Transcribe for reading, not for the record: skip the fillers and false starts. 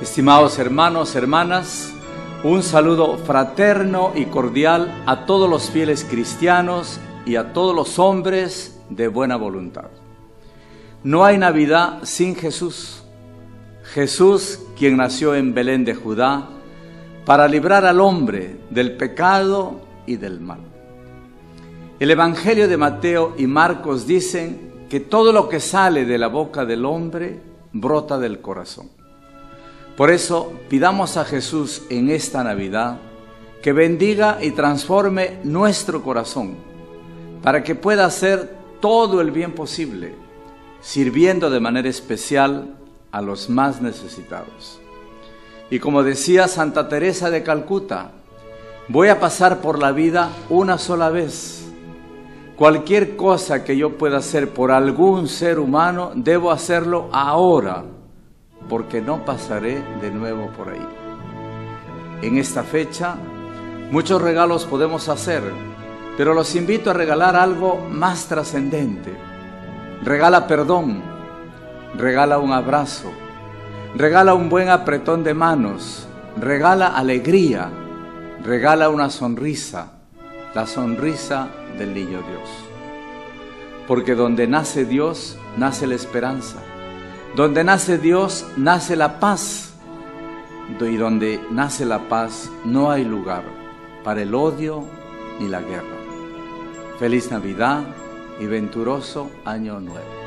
Estimados hermanos, hermanas, un saludo fraterno y cordial a todos los fieles cristianos y a todos los hombres de buena voluntad. No hay Navidad sin Jesús. Jesús, quien nació en Belén de Judá, para librar al hombre del pecado y del mal. El Evangelio de Mateo y Marcos dicen que todo lo que sale de la boca del hombre brota del corazón. Por eso pidamos a Jesús en esta Navidad que bendiga y transforme nuestro corazón para que pueda hacer todo el bien posible, sirviendo de manera especial a los más necesitados. Y como decía Santa Teresa de Calcuta, voy a pasar por la vida una sola vez. Cualquier cosa que yo pueda hacer por algún ser humano, debo hacerlo ahora, porque no pasaré de nuevo por ahí. En esta fecha, muchos regalos podemos hacer, pero los invito a regalar algo más trascendente. Regala perdón, regala un abrazo, regala un buen apretón de manos, regala alegría, regala una sonrisa, la sonrisa del niño Dios. Porque donde nace Dios, nace la esperanza. Donde nace Dios, nace la paz. Y donde nace la paz, no hay lugar para el odio ni la guerra. Feliz Navidad y venturoso Año Nuevo.